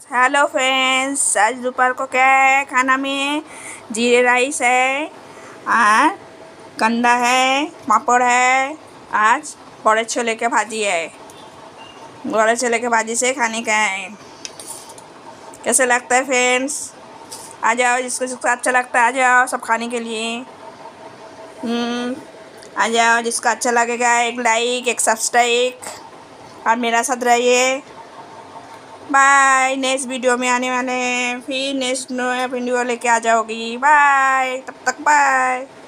Hello friends, आज दोपहर को क्या है खाना में? जीरे राइस है और कंदा है, पापड़ है। आज बड़े छोले के भाजी है। बड़े छोले के भाजी से खाने का है। कैसे लगता है फ्रेंड्स? आ जाओ, जिसको अच्छा लगता है आ जाओ सब खाने के लिए। आ जाओ, जिसको अच्छा लगेगा एक लाइक एक सब्सक्राइब और मेरा साथ रहिए। बाय। नेक्स्ट वीडियो में आने वाले हैं, फिर नेक्स्ट वीडियो लेके आ जाओगी। बाय, तब तक बाय।